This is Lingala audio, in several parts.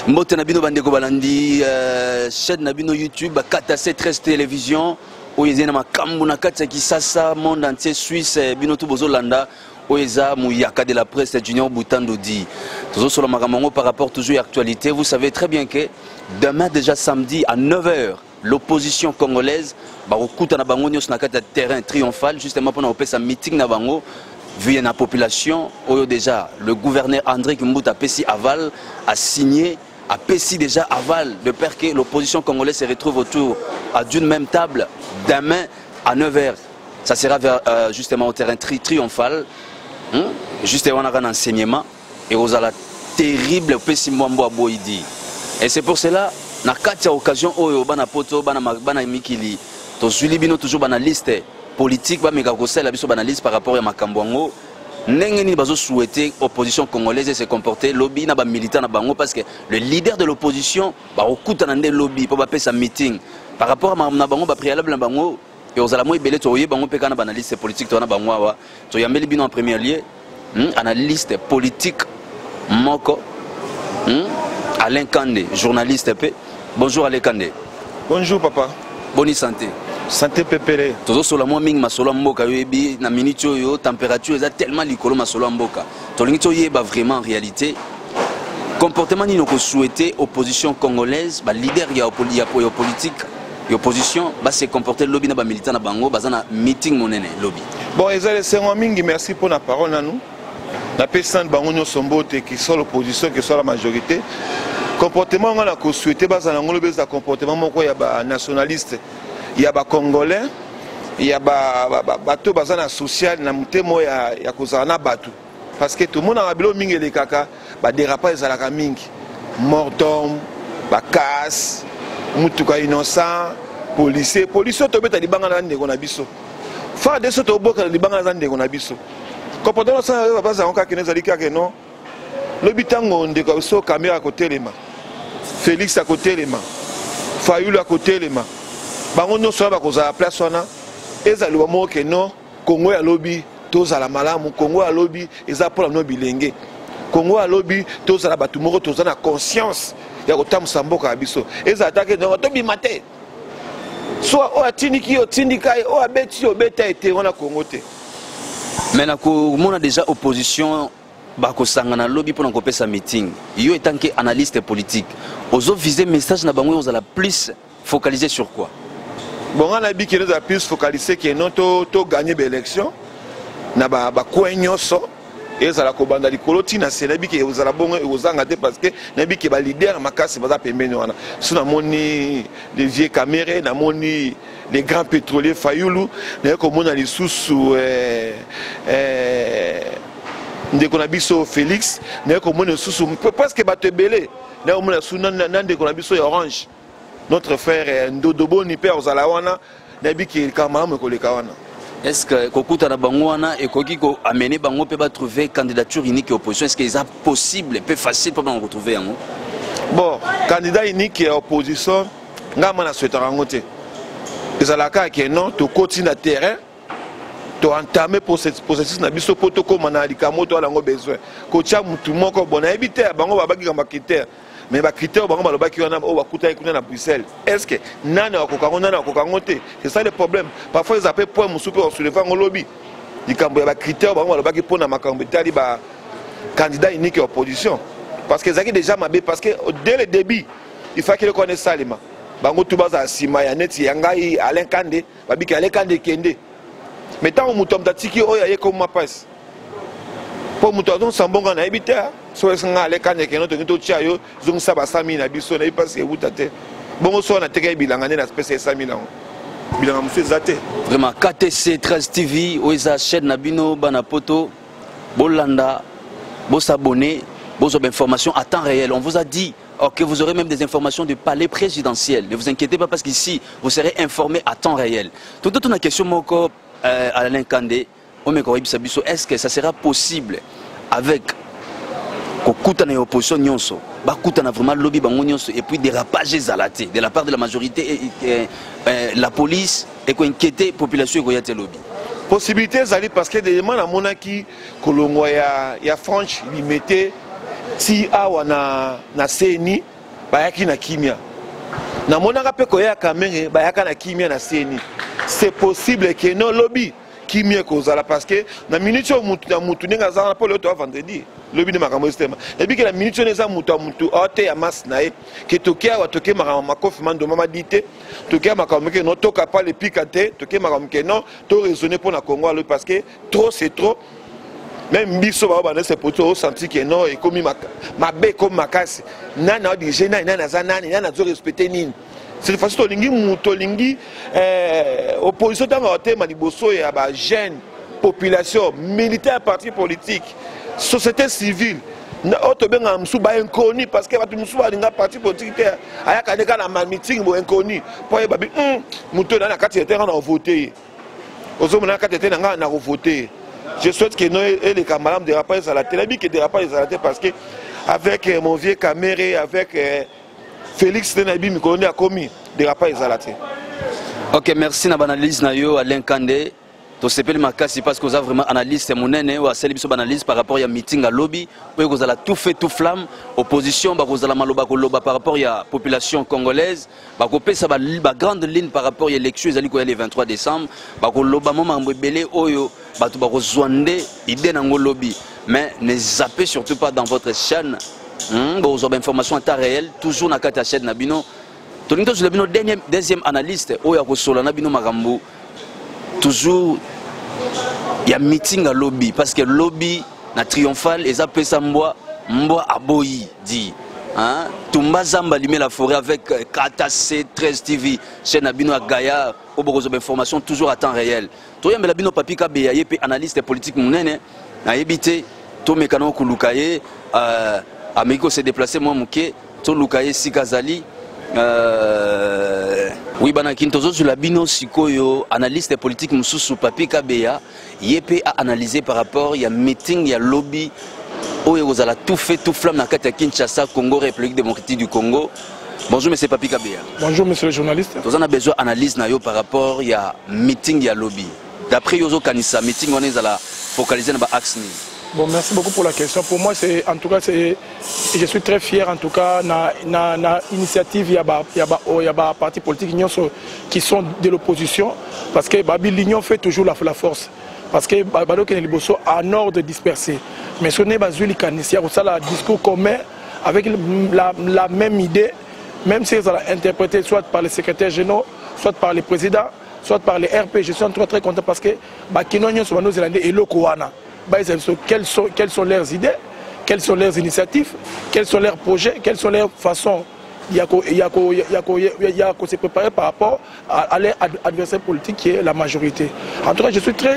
Mbote Nabino Bandeko Balandi, chaîne Nabino YouTube, KTC 13 télévision, Oyezena Makambu Nakatsa Kisasa, monde entier, Suisse, Bino Tubozolanda, Oyeza Mouyaka de la presse, Junior Boutandodi. Toujours sur le Maramongo par rapport toujours à l'actualité. Vous savez très bien que demain, déjà samedi à 9h, l'opposition congolaise, Barokuta Nabango, Nyos Nakata terrain triomphal, justement pour nous faire un meeting Nabango. Vu la population, déjà, le gouverneur André Kimbuta Pessi Aval a signé, a Pessi déjà Aval, de peur que l'opposition congolaise se retrouve autour d'une même table demain à 9h. Ça sera justement au terrain triomphal. Justement, on a un enseignement et on a la terrible Pessi Mwambo à Boïdi. Et c'est pour cela, dans cette occasion, on a poto, bana mikili, to suivi bino toujours bana liste politique, ba mega la biso bana liste par rapport à Makambwango. N'engeni bazo souhaiter opposition congolaise se comporter lobby na ba militant na bango parce que le leader de l'opposition ba okuta na ndé lobby pour ba faire sa meeting par rapport à na bango ba préalable na bango et aux alamoi belé to yé bango peka na analyste politique to na bango wa to yambeli bino en premier lieu analyste politique moko Alain Kandé journaliste pe. Bonjour Alain Kandé. Bonjour papa. Bonne santé. Santé pépéré. Toujours sur la moi ming masolo mboka yebi na minute yo température est tellement likolo masolo mboka. Tolingi yeba vraiment en réalité comportement ni noko souhaiter opposition congolaise ba leader ya politique et opposition ba se comporter lobby na ba militant na bango bazana meeting monene lobby. Bon ezale sengo mingi merci pour la parole na nous. Na personne bango no sombote qui soit l'opposition qui soit la majorité. Comportement on a ko souhaiter bazana ngolo beza comportement moko ya ba nationaliste. Il y a des Congolais, il y a des bateaux social, il y a des bateaux. Parce que tout le monde a des kaka, des dérapages à la mingi. Mort d'homme, des casse, mutuka innocent, policiers. Policiers, tu as des banganas de Gonabiso. Fa de ce que tu as des banganas de Gonabiso. Comportement ça, il va pas que nous allons non. Le bitango de Gonabiso, caméra à côté les mains. Félix à côté les mains. Fayoul à côté les mains. Bango no soba ko za place wana ezali wa moke no Congo ya lobby toza la malamu Congo ya lobby eza pour no bilenge Congo ya lobby toza la batu moko toza na conscience ya kotamsa mboka biso eza attaque no to bimate soit o atiniki o tindika o abeti o beta ete wana Congo te. Mais na ko mona déjà opposition ba ko sangana lobby pour ko pesa meeting yo etant que analyste politique ozo viser message na bango oza la plus focaliser sur quoi? Bon, on a dit qu'il nous a plus focalisé que nous avons gagné l'élection. Nous avons gagné et ça la cobanda di koloti na senabi que vous allez bon aux angate parce que nabi que ba leader makasi baza pembeni wana. Si na moni les vieux caméras, na moni les grands pétroliers Fayoulou, na ko mona lisusu ndeko na biso Félix, na ko mona lisusu parce que ba te belé. Na ko mona suna ndeko na biso Orange. Notre frère Ndodobo ni père Zalawana nabi ki kamama ko le kawana. Est-ce que kokuta na bango wana et koki ko amener bango peut pas trouver candidature unique et opposition est-ce que c'est possible peu facile pour nous retrouver yango? Bon, candidat unique et opposition ngama na souhaiter ngote. Ezalaka ke non to continue na terrain to entamer processus na biso poto ko mana likamoto ala ngo besoin. Ko tia mutu moko bona ebite bango babaki kama critère. Mais les critères qui sont à Bruxelles, est-ce que c'est ça le problème? Parfois ils appellent point mon super sur le vent au lobby. Les critères qui sont à candidat unique et opposition. Parce que c'est déjà mabé parce que dès le début, il faut qu'ils connaissent ça. Bango tout bas à Sima, Yanet, Yangai, Alain Kandé, Babik Alain Kandé Kende. Mais tant que nous sommes tatiki, oh y'a comme ma passe. Pour nous tous, nous bon qu'on a habité. So nga le kanye ke no to tia yo zong sa ba 100 000 na biso na ipas ke utate bongo so na teke bilanga na espèce 100 000 bilanga musu zate vraiment KTC 13 TV oisa chaîne na bino bana poto bolanda bo s'abonner bo so information à temps réel on vous a dit que vous aurez même des informations du palais présidentiel ne vous inquiétez pas parce qu'ici vous serez informés à temps réel tout une question moko Alain Kandé est-ce que ça sera possible avec Kokutana et opposition nyonso, bakutana vraiment lobby bango nyonso et puis dérapage zalaté de la part de la majorité et la police et ko inquiéter population ko yate lobby. Possibilité zali parce que des gens à monaki kolongo ya franche limité si awa na CENI bayaki na kimia na monaka pe koya kamenge bayaka na kimia na CENI. C'est possible que non lobby kimia kozala parce que na minute o mutu ninga za pour le vendredi lobby de makambo système et puis que la minute neza mutu ote ya mas na e que tokia wa toke makambo makofi mando mama dite tokia makambo ke no toka pas le pikate toke makambo ke non to raisonner pour na Congo parce que trop c'est trop. Même biso ba ba c'est pour toi senti que non et comme ma bé comme makasi nana di gena nana za nani nana zo respecter nini. C'est de façon tolingi mutolingi opposition dans le thème liboso et ba jeune population militaire parti politique société civile na auto benga msu ba inconnu parce que batu msu ba linga parti politique aya kaneka na meeting bo inconnu pour ba bi muto na kati était na voter ozo na kati était na voter. Je souhaite que nous et les camarades de rappels à la télé, que des rappels à la télé parce que avec mon vieux Caméré, avec Félix Tenabi, Mikoni a commis des rappels à la télé. Ok, merci na analyse na yo Alain Kandé. To sepeli makasi parce que vous avez vraiment analyse monene ou à celle biso analyse par rapport à meeting à lobby où vous allez tout fait tout flamme opposition ba vous allez maloba koloba par rapport à population congolaise ba ko pesa ba grande ligne par rapport à l'élection ezali ko le 23 décembre ba koloba mama mbebele oyo ba to ba ko zwande idée na lobby mais ne zappez surtout pas dans votre chaîne vous avez information en temps réel toujours na kata chaîne na bino to ninto sur bino deuxième analyste oyo ko sola na bino makambo. Toujours il y a meeting à lobby parce que lobby na triomphal et ça peut s'amboa mboa aboyi dit hein Tumba Zamba limé la forêt avec KTC 13 TV chaîne Abino à Gaïa au besoin d'information toujours à temps réel to yamba Abino papi kabeya yepe analyste politique munene na yebité to mekano kulukaye amiko s'est déplacé moi muke to lukaye sikazali oui bana kintozo sur la bino sikoyo analyste politique mususu papi kabeya yepe a analysé par rapport il y a meeting il y a lobby oyo vous allez tout fait tout flamme na kati ya Kinshasa Congo République démocratique du Congo. Bonjour monsieur papi kabeya. Bonjour monsieur le journaliste. Vous en avez besoin analyse na yo par rapport il y a meeting il y a lobby d'après yozo kanisa meeting on est à la focaliser na ba axe ni. Bon, merci beaucoup pour la question. Pour moi, en tout cas, je suis très fier en tout cas na initiative il y a partis politiques qui sont de l'opposition parce que l'union fait toujours la force. Parce que Badoke et Liboso en ordre dispersé. Mais ce n'est pas Zuli Kanissia ou ça le discours commun avec la même idée, même si ça l'a interprété soit par les secrétaires généraux, soit par les présidents, soit par les RP. Je suis très content parce que Bakinoño sont nos Zélandais et Lokowana. Quelles sont leurs idées, quelles sont leurs initiatives, quels sont leurs projets, quelles sont leurs façons de se préparer par rapport à l'adversaire politique qui est la majorité. En tout cas, je suis très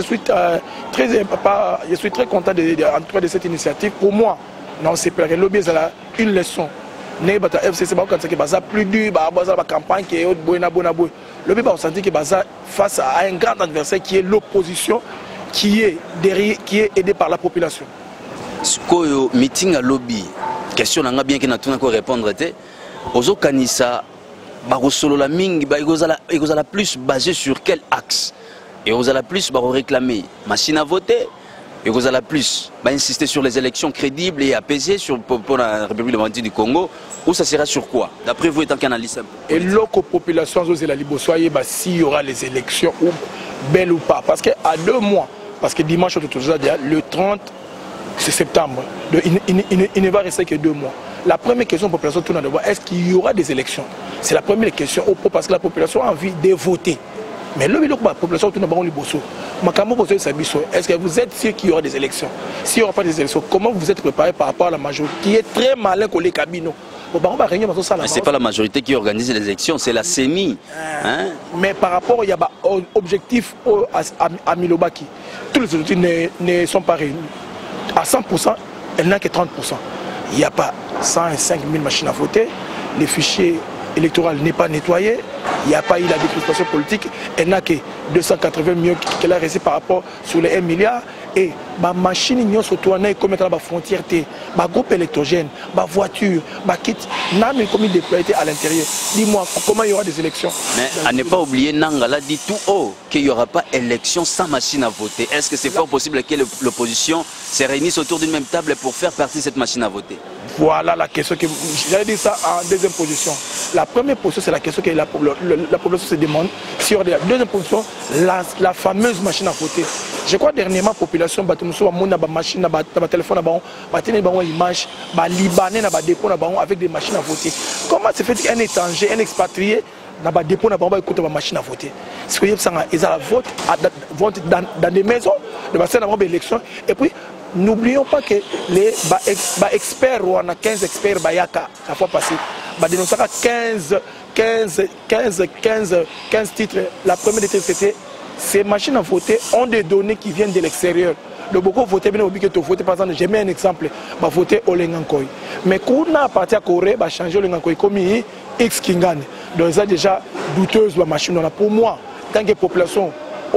content de cette initiative. Pour moi, non, c'est pas le lobby, c'est une leçon. FCC plus dur, la campagne qui est haute, le lobby va sentir que face à un grand adversaire qui est l'opposition, qui est aidé par la population. Koyo meeting à lobby question nanga bien que na tuna ko répondre té ozo kanisa ba solo la mingi ba igozala plus basé sur quel axe et ozala plus ba réclamer machine à voter et ozala plus ba insister sur les élections crédibles et apaisées pour la République démocratique du Congo ou ça sera sur quoi d'après vous étant qu'analyste et l'autre population ozela la libosoyer ba s'il y aura les élections ou belle ou pas parce que à 2 mois parce que dimanche le 30 septembre il ne va rester que 2 mois. La première question de la population tourne de voir est-ce qu'il y aura des élections. C'est la première question parce que la population a envie de voter. Mais le la population tourne de voir est-ce que vous êtes sûr qu'il y aura des élections? S'il n'y aura pas des élections, comment vous êtes préparé par rapport à la majorité qui est très malin que les cabinets? C'est pas la majorité qui organise les élections, c'est la CENI. Hein? Mais par rapport il y a un objectif à Milobaki, tous les objectifs ne sont pas réunis. À 100%, elle n'a que 30%. Il n'y a pas 105 000 machines à voter, les fichiers électoraux n'est pas nettoyé, il n'y a pas eu la décrispation politique, elle n'a que 280 millions qu'elle a reçu par rapport sur les 1 milliard. Et ma machine n'y a surtout comme la frontière, ma groupe électrogène, ma voiture, ma kit, n'a même commis déployé à l'intérieur. Dis-moi comment il y aura des élections. Mais à ne pas oublier, Nangala dit tout haut qu'il n'y aura pas élection sans machine à voter. Est-ce que c'est fort possible que l'opposition se réunisse autour d'une même table pour faire partie de cette machine à voter? Voilà la question que j'allais dire ça en deuxième position. La première position, c'est la question que la population se demande. Sur la deuxième position, la fameuse machine à voter. Je crois dernièrement, la population, a machine, téléphone, image, libanais, avec des machines à voter. Comment se fait qu'un étranger, un expatrié, n'a pas dépôt, n'a pas écouté ma machine à voter? Parce qu'ils votent dans des maisons, de élections. Et puis, n'oublions pas que les experts, on a 15 experts, la fois passée, dénoncer 15 titres. La première des titres, c'était ces machines à voter ont des données qui viennent de l'extérieur. Donc, beaucoup voter, bien oublié que voter, par exemple, j'ai mis un exemple, voter au Lengankoi. Mais quand on a parti à Corée, changer au Lengankoi comme X Kingane. Donc, ça déjà douteuse la machine. Pour moi, tant que population,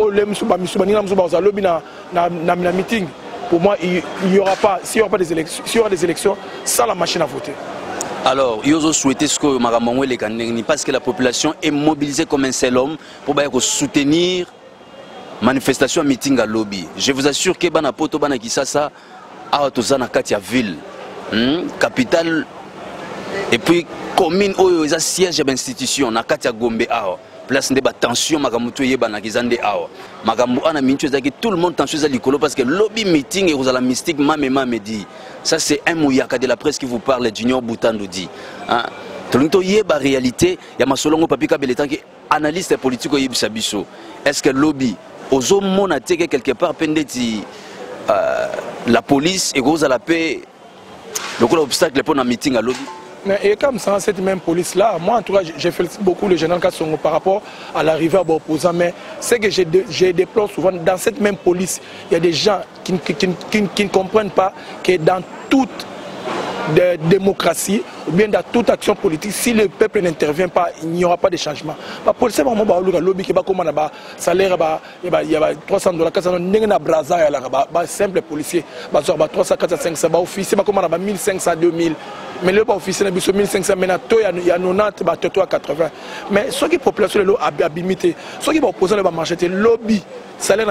meeting, pour moi, il n'y aura pas, s'il y aura des élections, sans la machine à voter. Alors, ils souhaité ce que Maramongwe les Kanengni, parce que la population est mobilisée comme un seul homme pour soutenir manifestation meeting à lobby. Je vous assure que Bana Poto Bana Kisasa a Tozana Katia ville, capitale et puis commune où il y a siège d'institution na Katia Gombe a place de tension Magamutu Yebana Kizande a Magambu ana minchu zaki tout le monde tension za likolo parce que lobby meeting et vous la mystique me dit. Ça c'est un mouyaka de la presse qui vous parle Junior Boutandu dit. Tout le monde yeba réalité, il y a ma solongo papika beletan qui analyste politique yebisa biso. Est-ce que lobby aux hommes a été quelque part pendeti la police et à la paix le obstacle pour un meeting à lobby. Et comme ça, cette même police-là, moi en tout cas, j'ai félicité beaucoup le général Kassongo par rapport à l'arrivée à opposants. Mais c'est que j'ai déploré souvent, dans cette même police, il y a des gens qui ne comprennent pas que dans toute démocratie ou bien dans toute action politique, si le peuple n'intervient pas, il n'y aura pas de changement. La police, c'est vraiment le lobby qui va comme un salaire, il y a $300, 400, il y a braza, simple policier, 300, 400, 500, officier, comme 1500, 2000. Mais le officier, il y a 1500, il y a 90, il y a 80. Mais ceux qui population est abimité, ceux qui vont opposer le marché, lobby, salaire,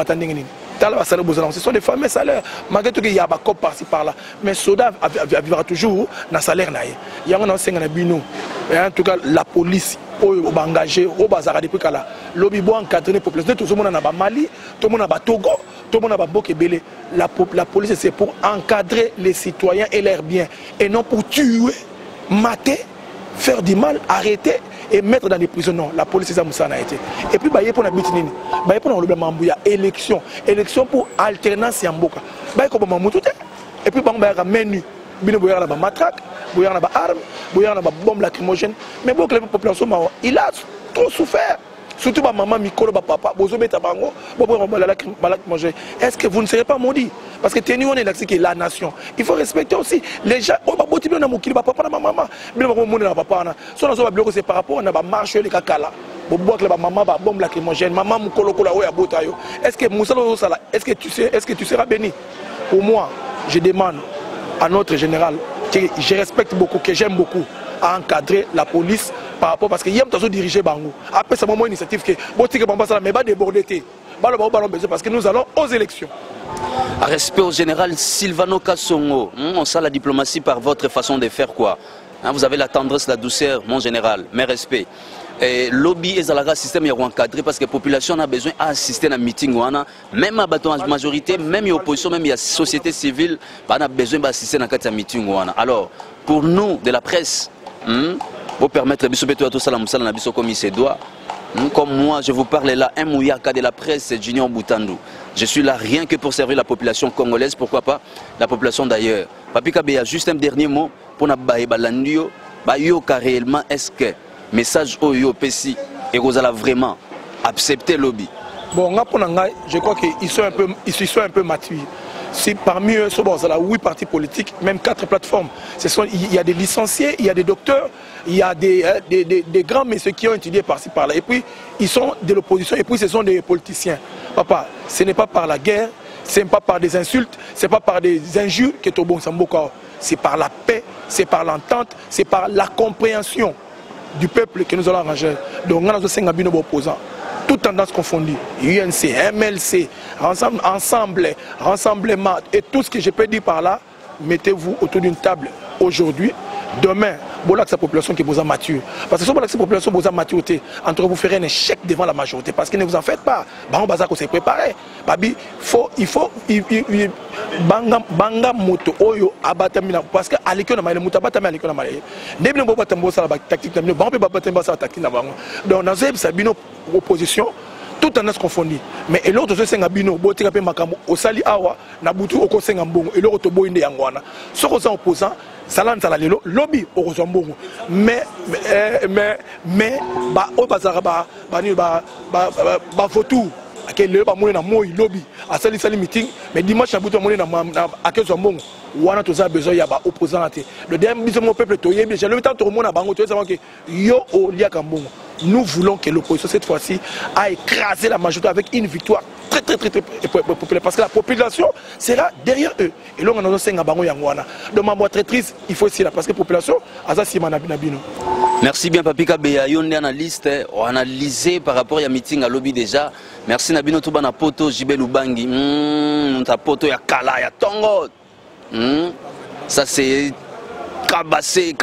ce sont des fameux salaires. Malgré tout, il y a des copes par-ci par-là. Mais Soda vivra toujours dans le salaire. Il y a un bino. En tout cas, la police est engagée au bazar depuis que la lobby doit encadrer les populations. Tout le monde a Mali, tout le monde a Togo, tout le monde a Bokebele. La police, c'est pour encadrer les citoyens et leurs biens. Et non pour tuer, mater, faire du mal, arrêter et mettre dans des prisons. Non, la police, c'est ça a été. Et puis, il y a pour la élection. Élection pour alternance et Mboka. Et puis, il y a un menu. Il y a un matraque, il y a une arme, il y a une bombe lacrymogène. Mais la population, il a trop souffert. Surtout maman, Mikolo, papa, est-ce que vous ne serez pas maudits? Parce que nous, on est là, c'est la nation. Il faut respecter aussi les gens. C'est par rapport à la marche, les cacala. Est-ce que tu seras béni? Pour moi, je demande à notre général, que je respecte beaucoup, que j'aime beaucoup, à encadrer la police par rapport parce qu'il y a toujours dirigé Bango. Après ce moment initiative que mais pas déborder parce que nous allons aux élections. Respect au général Silvano Kassongo. On sent la diplomatie par votre façon de faire quoi. Vous avez la tendresse, la douceur, mon général. Mes respects. Et lobby et le système est encadré parce que la population a besoin d'assister à un meeting. Même à la majorité, même l'opposition, même la société civile, on a besoin d'assister à un meeting. Alors, pour nous, de la presse, pour permettre de tout ça, comme il se doit, comme moi, je vous parle là, un mouyaka de la presse, c'est Junior Boutandu. Je suis là rien que pour servir la population congolaise, pourquoi pas la population d'ailleurs. Papi Kabeya, juste un dernier mot pour nous balandio, réellement est-ce que message Oyo Pessi et Rosala vraiment accepter lobby? Bon, je crois qu'ils sont un peu matures. Si parmi eux, il y a 8 partis politiques, même 4 plateformes. Il y a des licenciés, il y a des docteurs, il y a des grands messieurs qui ont étudié par-ci par-là. Et puis, ils sont de l'opposition, et puis ce sont des politiciens. Papa, ce n'est pas par la guerre, ce n'est pas par des insultes, ce n'est pas par des injures que Tobon Samboka. C'est par la paix, c'est par l'entente, c'est par la compréhension du peuple que nous allons arranger. Donc, nous avons 5 opposants. Toutes tendances confondues, UNC, MLC, ensemble, rassemblement et tout ce que je peux dire par là, mettez-vous autour d'une table aujourd'hui, demain, voilà que sa population qui est mature. Parce que si la population est maturité, entre vous ferez un échec devant la majorité. Parce que ne vous en faites pas. On va s'est préparé. Il faut banga moto oyo abatamina parce que à l'école na moto abatami à l'école na malé. Début on va tambo ça la tactique na bino, on peut pas batamba ça tactique na bango. Donc dans cette sabino opposition tout en est confondu. Mais et l'autre c'est un bino, botika pe makambo osali awa na butu okosenga mbongo et l'autre boinde yangwana. Ce qu'on opposant salan salalelo lobby okozambongo. Mais ba o bazara ba photo akele ba mona moi lobby asali sali meeting mais dimanche na butu mona na akezo mbongo wana toza besoin ya ba opposant te. Le dernier biso mon peuple toyebi, j'ai le temps to mona bango to savoir que yo o lia kambongo. Nous voulons que l'opposition cette fois-ci a écrasé la majorité avec une victoire très populaire parce que la population sera derrière eux. Et là on a un bango yangwana. Donc ma très triste, il faut aussi là parce que la population a ça si manabino. Merci bien Papi Kabeya, yon analyste, on analysé par rapport à meeting à lobby déjà. Merci Nabino Touba na poto Jibel Ubangi. Ta poto ya kala ya tongo. Ça c'est cabassé.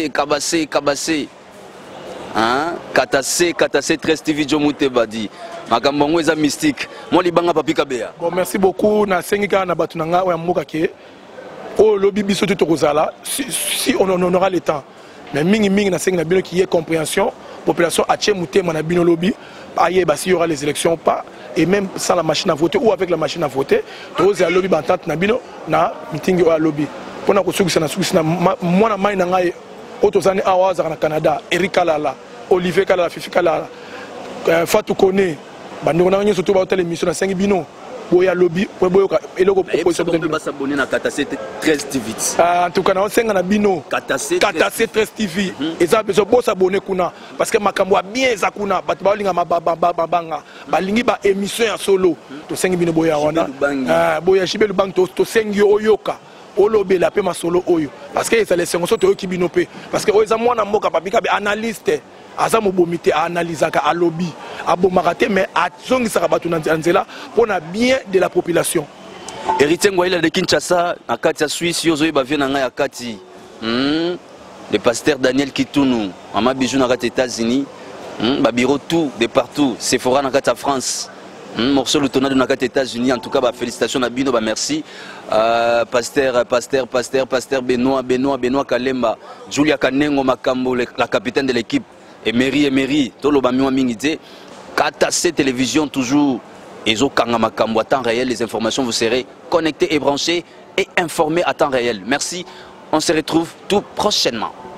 Hein? Katassé, Trest TV, Jomute Badi. Makambongo est mystique. Moi, libanga Papi Kabeya. Bon, merci beaucoup. Na sengika na batunanga wa mokake. Oh, lobby biso tout rozala. Si on aura le temps. Mais mingi na sengina bino qui est compréhension. Population a tchemouté mon bino lobby. Aïe, bah s'il y aura les élections ou pas. Et même sans la machine à voter ou avec la machine à voter. Tous les lobby bantante na bino na meeting au lobby. Pour na kosuki na moi na mai na ngai. Otozani Awaza na Canada, Eric Kalala, Olivier Kalala, Fifi Kalala, Fatou Kone, Bandona surtout à l'émission à 5 bino, Boya Lobby, Boyoka, et le proposition de s'abonner à Katassé 13 TV. En tout cas, on a un bino, Katassé 13 TV, et ça besoin de s'abonner parce que Makambo a bien Zakuna, Batbalinga Babanga, Balingi ba émission en solo, to 5 bino Boya Wana, Boya Chibel Bank, to 5 Oyoka. Olobe la pe masolo oyo parce que ça les sengoso to ki binope parce que oza mwana mboka Papi Kabeya analyste aza mobomité analysaka a lobby abomarate mais azongisa batu na nzela pona bien de la population. Héritier Ngwaila de Kinshasa na kati ya Suisse yozo ba vient na ya kati. Le pasteur Daniel Kitunu mama bijou na kati États-Unis ba bureau tout de partout Sephora na kati ya France. Morceau le tonnerre de nos États-Unis, en tout cas, félicitations à Bino, merci. Pasteur Benoît Kalemba, Julia Kanengo Makambo, la capitaine de l'équipe, Emery, Tolo Bamiwa Mingite, Katassé Télévision, toujours, Ezo Kanga Makambo, à temps réel, les informations, vous serez connectés et branchés et informés à temps réel. Merci, on se retrouve tout prochainement.